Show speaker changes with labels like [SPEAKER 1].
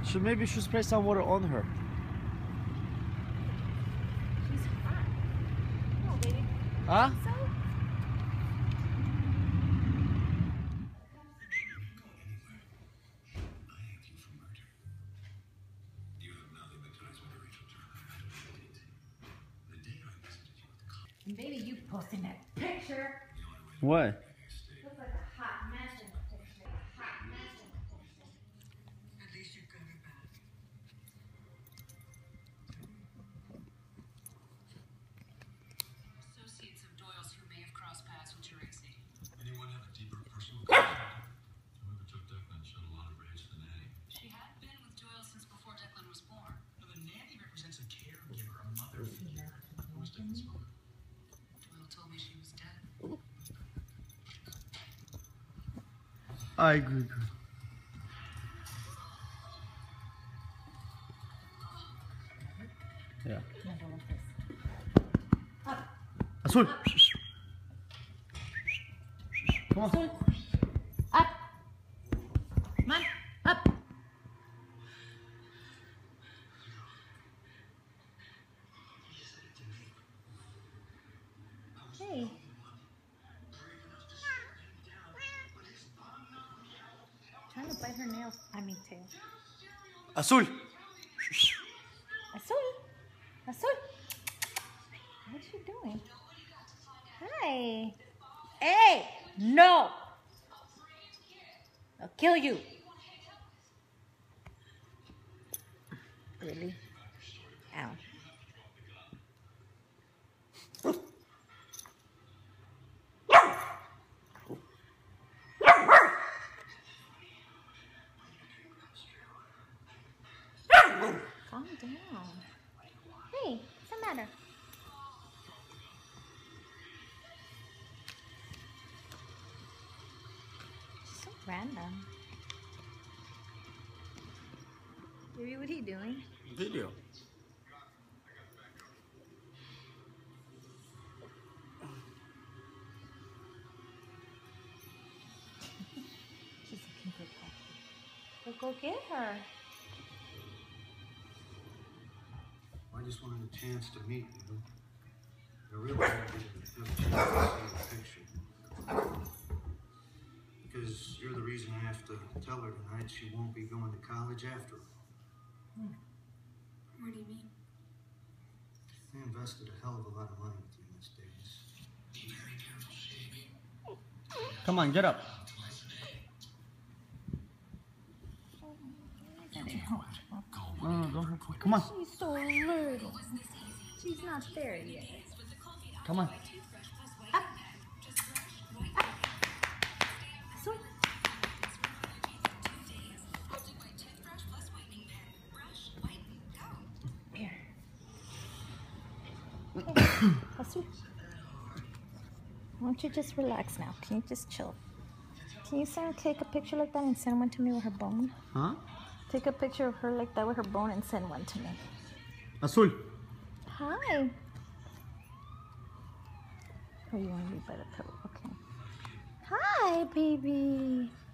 [SPEAKER 1] Maybe you should spray some water on her.
[SPEAKER 2] She's hot. Come on, baby.
[SPEAKER 1] Huh?
[SPEAKER 2] So? And baby, you posting that picture.
[SPEAKER 1] What?
[SPEAKER 2] Looks like a hot mess in the picture. A hot mess in the picture.
[SPEAKER 3] At least you've got her back. Associates of Doyle's who may have crossed paths with Trixie.
[SPEAKER 4] Anyone have a deeper personal connection? Whoever took Declan showed a lot of rage to the nanny.
[SPEAKER 3] She had been with Doyle since before Declan was born.
[SPEAKER 4] Now, the nanny represents a caregiver, a mother figure. Who was Declan's mother?
[SPEAKER 3] Doyle told me she was dead.
[SPEAKER 1] I agree. Yeah.
[SPEAKER 2] No, don't like this. Up.
[SPEAKER 1] Azul. Come on.
[SPEAKER 2] Azul. Up. Come on. Up. Hey. Trying to bite her nails. I mean tail.
[SPEAKER 1] Azul.
[SPEAKER 2] Azul. Azul. What's she doing? Hi. Hey. No. I'll kill you. Really? Ow. Calm down. Hey, what's the matter? So random. Baby, what are you doing?
[SPEAKER 1] Video.
[SPEAKER 2] She's looking for coffee. Well, go get her.
[SPEAKER 5] I just wanted a chance to meet you. I really wanted to have a chance to see the picture. Because you're the reason I have to tell her tonight she won't be going to college after all.
[SPEAKER 3] What do you mean?
[SPEAKER 5] I invested a hell of a lot of money with you in this days.
[SPEAKER 4] Be very careful, Shavy.
[SPEAKER 1] Come on, get up. No, don't. Come on.
[SPEAKER 2] She's so little. She's not there yet.
[SPEAKER 1] Come on.
[SPEAKER 2] Up. Up. So. Here. Azul. Why don't you just relax now? Can you just chill? Can you take a picture like that and send one to me with her bone?
[SPEAKER 1] Huh?
[SPEAKER 2] Take a picture of her like that with her bone and send one to me.
[SPEAKER 1] Azul.
[SPEAKER 2] Hi. Oh, you want to be by the pillow? Okay. Hi, baby.